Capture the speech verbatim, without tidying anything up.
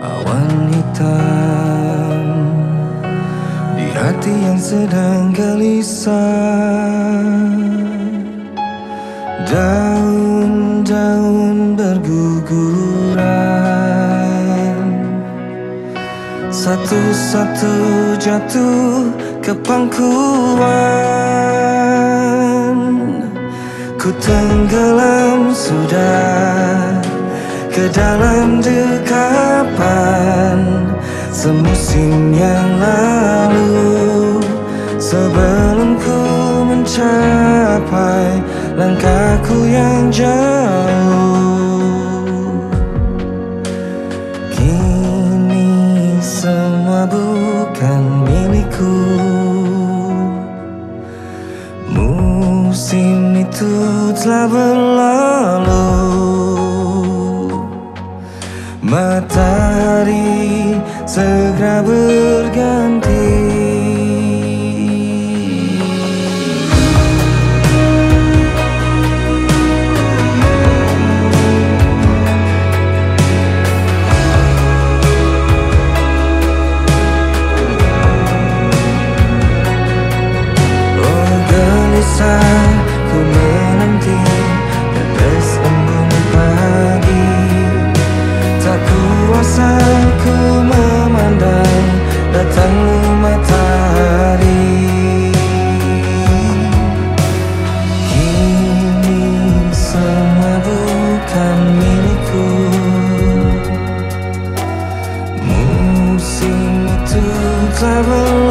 Awan hitam di hati yang sedang gelisah. Daun-daun berguguran, satu-satu jatuh ke pangkuan. Ku tenggelam sudah ke dalam dekapan semusim yang lalu, sebelum ku mencapai langkahku yang jauh. Kini semua bukan milikku. Musim itu telah berlalu. Matahari segera berganti. Oh gelisah ku menanti tetes embun pagi. Tak kuasa ku memandang datangnya matahari. Kini semua bukan milikku. Musim itu telah berlalu.